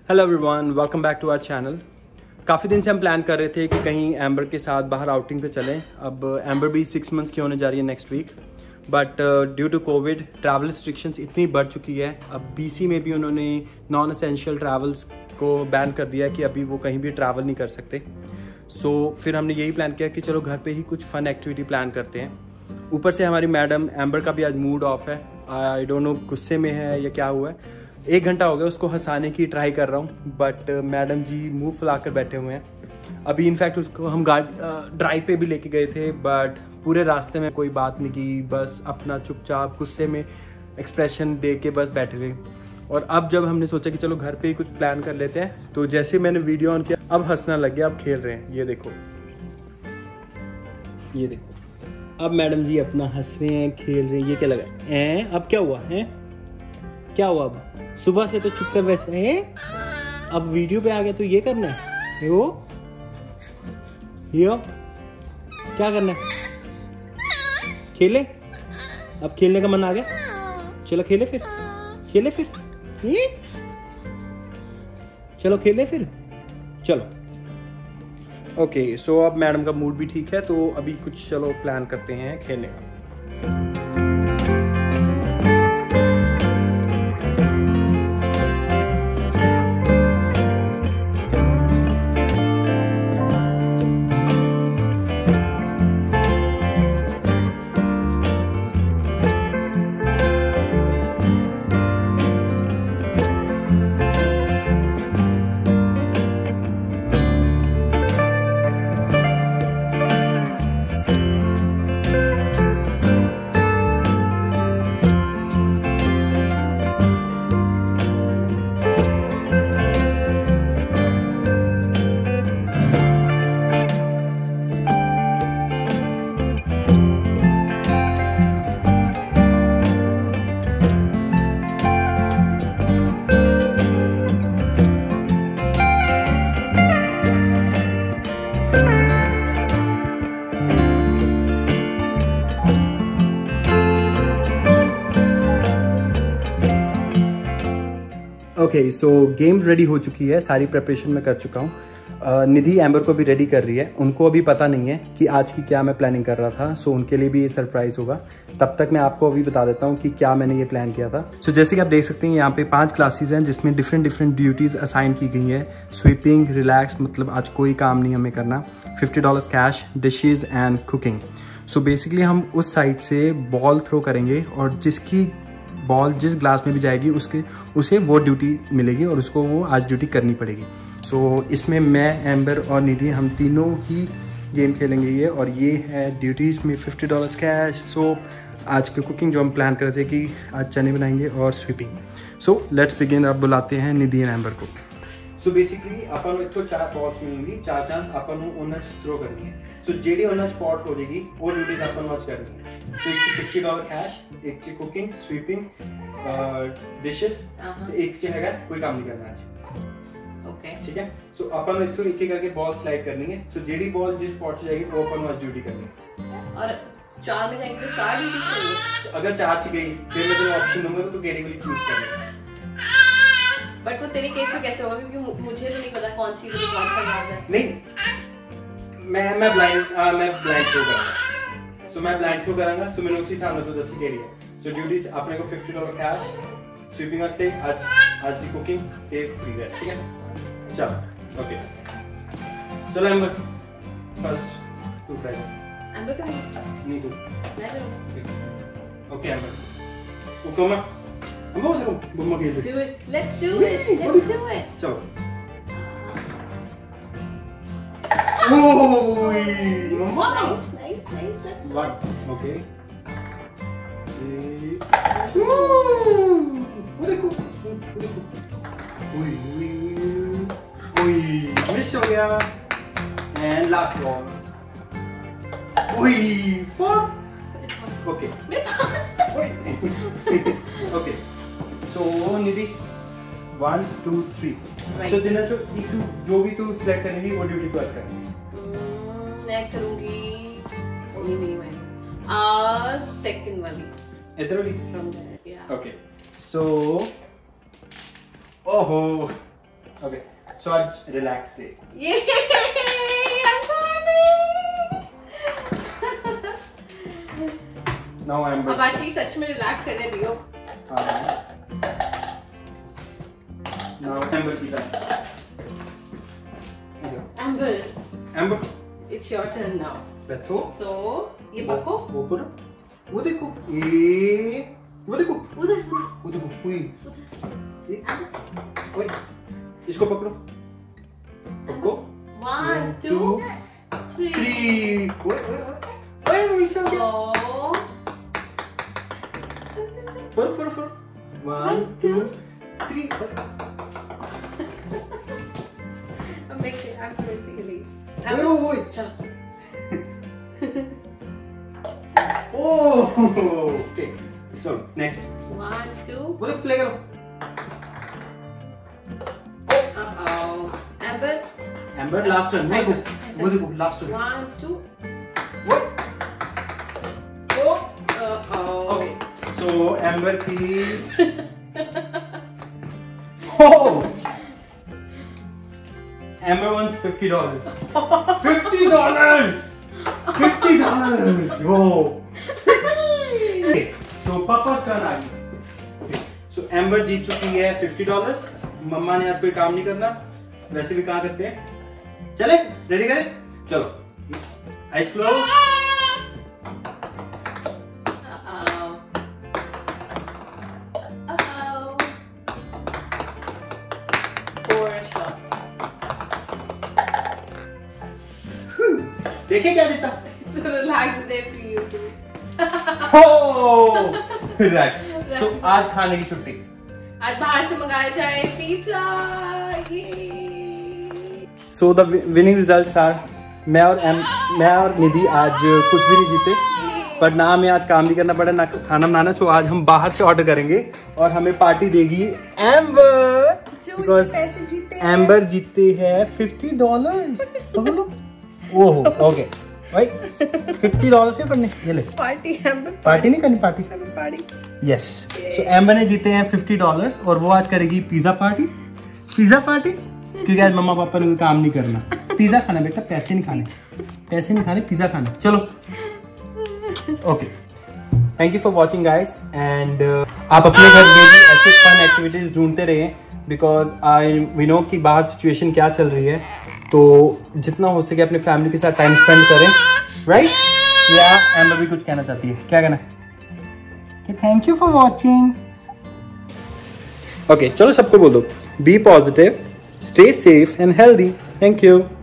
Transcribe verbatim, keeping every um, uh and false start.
Hello everyone, welcome back to our channel. काफ़ी दिन से हम प्लान कर रहे थे कि कहीं एम्बर के साथ बाहर आउटिंग पे चलें। अब एम्बर भी सिक्स मंथ्स की होने जा रही है next week, but due to covid travel restrictions इतनी बढ़ चुकी है। अब बीसी में भी उन्होंने नॉन एसेंशियल ट्रैवल्स को बैन कर दिया है कि अभी वो कहीं भी ट्रैवल नहीं कर सकते। सो so, फिर हमने यही प्लान किया कि चलो घर पे ही कुछ फन एक्टिविटी प्लान करते हैं। ऊपर से हमारी मैडम एम्बर का भी आज मूड ऑफ है, आई डोंट नो गुस्से में है या क्या हुआ है। एक घंटा हो गया उसको हंसाने की ट्राई कर रहा हूँ, बट मैडम जी मुंह फुलाकर बैठे हुए हैं। अभी इनफैक्ट उसको हम गाड़ी ड्राइव पे भी लेके गए थे, बट पूरे रास्ते में कोई बात नहीं की, बस अपना चुपचाप गुस्से में एक्सप्रेशन दे के बस बैठे रहे। और अब जब हमने सोचा कि चलो घर पे ही कुछ प्लान कर लेते हैं, तो जैसे मैंने वीडियो ऑन किया अब हंसना लग गया, अब खेल रहे हैं। ये देखो ये देखो अब मैडम जी अपना हंस रहे हैं, खेल रहे हैं। ये क्या लगा है? अब क्या हुआ है? क्या हुआ? अब सुबह से तो चुप कर वैसे है, अब वीडियो पे आ गया तो ये करना है। यो यो क्या करना है? खेले? अब खेलने का मन आ गया, चलो खेले फिर खेले फिर ये? चलो खेले फिर चलो। ओके, सो अब मैडम का मूड भी ठीक है, तो अभी कुछ चलो प्लान करते हैं खेलने का। ओके, सो गेम रेडी हो चुकी है, सारी प्रिपरेशन मैं कर चुका हूँ। निधि एम्बर को भी रेडी कर रही है। उनको अभी पता नहीं है कि आज की क्या मैं प्लानिंग कर रहा था, सो उनके लिए भी ये सरप्राइज होगा। तब तक मैं आपको अभी बता देता हूँ कि क्या मैंने ये प्लान किया था। सो so, जैसे कि आप देख सकते हैं यहाँ पे पांच क्लासेस हैं जिसमें डिफरेंट डिफरेंट ड्यूटीज असाइन की गई है। स्वीपिंग, रिलैक्स, मतलब आज कोई काम नहीं हमें करना, fifty dollars cash, dishes and cooking. So basically हम उस साइड से बॉल थ्रो करेंगे और जिसकी बॉल जिस ग्लास में भी जाएगी उसके उसे वो ड्यूटी मिलेगी और उसको वो आज ड्यूटी करनी पड़ेगी। सो so, इसमें मैं, एम्बर और निधि हम तीनों ही गेम खेलेंगे ये, और ये है ड्यूटीज़ में फिफ्टी डॉलर्स कैश। सो आज की कुकिंग जो हम प्लान कर रहे थे कि आज चने बनाएंगे और स्वीपिंग। So let's begin. अब बुलाते हैं निधि एंड एम्बर को। सो बेसिकली अपन इतो चार बॉल्स मिलेंगी, चार चांस अपन ओनस थ्रो करनी है। सो जेडी ओनस स्पॉट हो जाएगी वो ड्यूटीज अपन वाच करनी है। तो एक फिफ्टी डॉलर कैश, एक ची कुकिंग, स्वीपिंग, डिशेस, एक ची हैगा कोई काम नहीं करना आज। ओके, ठीक है। सो अपन इतो एक एक करके बॉल स्लाइड करनी है। सो जेडी बॉल जिस स्पॉट से जाएगी वो अपन वाच ड्यूटी करनी है। और चार में जाएंगे तो चार ड्यूटी करेंगे। अगर चार ची गई फिर मैं तेरे ऑप्शन दूंगा तो केडी वाली चूज करना। बट वो तेरे केस में कैसे होगा, क्योंकि मुझे तो नहीं पता कौन सी कौन सा बात है। नहीं, मैं मैं ब्लाइंड मैं ब्लाइंड थ्रो करूंगा। सो मैं ब्लाइंड थ्रो करूंगा। सो मैंने उसी सामने तो दस ही केडी है। सो ड्यूटीज अपने को फिफ्टी डॉलर कैश, स्वीपिंग वास्ते आज आज की कुकिंग ते फ्री रेस्ट, ठीक है। चलो ओके, चलो एम्बर फर्स्ट तू ट्राई। एम्बर का नहीं तू मैं करूं। ओके एम्बर उको मैं हम बोल रहे हैं बुम्मा के लिए। Do it, let's do it, let's do it. चलो। ओह, मम्मा। Nice, nice, nice. One, okay. वो देखो, वो देखो। ओए, ओए, ओए, मिस हो गया। And last ball. ओए, fuck. Okay. Okay. So Nidhi one two three. So दिना जो एक जो भी तू सिलेक्ट करेगी वो ड्यूटी को करेगी। मैं करूँगी ये मेरी वाली आ सेकंड वाली इधर वाली। ओके, सो ओहो Okay, so आज relax से. Yay! I'm sorry. Now Amber. अब आशी सच में relax करने दियो. हाँ. Now Amber की turn. Amber. Amber. It's your turn now. बैठो. So ये पको. वो पर. वो देखो. ये. वो देखो. उधर. वो देखो. हुई. ओए. इसको पकड़ो. पकड़ो. One, two, three. Three. ओए ओए ओए. ओए मिशो क्या? Oh. फुर फुर फुर. One, two, three. I'm making. I'm basically. ओए ओए ओए. चलो. Oh. Okay. So next. One, two. वो देखो प्ले करो. Uh-oh. Amber. Amber last turn. वो देखो. वो देखो last turn. One, two. What? Oh. Uh-oh. Okay. So Amber की. Oh. Amber won fifty dollars. Fifty dollars. Fifty dollars. Whoa. Okay. So पापा's turn आ गई. So Amber जीत चुकी है fifty dollars. मम्मा ने आज कोई काम नहीं करना. वैसे भी कहाँ करते हैं? चले? रेडी करें? चलो. Eyes closed. Uh-oh. Uh-oh. Four shot. देखे क्या जीता? So relax is there for you too. Oh. Right. So आज खाने की छुट्टी. आज बाहर से मंगाया जाए pizza. So the winning results are मैं और एम मैं और निधि आज कुछ भी नहीं जीते, पर ना हमें आज काम नहीं करना पड़ा ना खाना बनाना. सो आज हम बाहर से ऑर्डर करेंगे और हमें पार्टी देगी एम्बर, बिकॉज एम्बर जीते हैं फिफ्टी डॉलर. ओह ओके भाई फिफ्टी डॉलर से करने ये ले पार्टी एम्बर पार्टी नहीं करनी party party yes. So Amber ने जीते हैं फिफ्टी डॉलर्स और वो आज करेगी पिज्जा पार्टी. पिज्जा पार्टी क्योंकि आज मम्मा पापा ने कोई काम नहीं करना. पिज्जा खाना बेटा, पैसे नहीं खाने, पैसे नहीं खाने, पिज्जा खाना. चलो okay. Thank you for watching guys and आप अपने घर में भी ऐसे फन एक्टिविटीज ढूंढते रहिए, बिकॉज आई वी नो कि बाहर सिचुएशन क्या चल रही है. तो जितना हो सके अपने फैमिली के साथ टाइम स्पेंड करें, राइट? या एम्बर भी कुछ कहना चाहती है, क्या कहना है? Thank you for watching. Okay चलो सबको बोलो, be positive, stay safe and healthy. Thank you.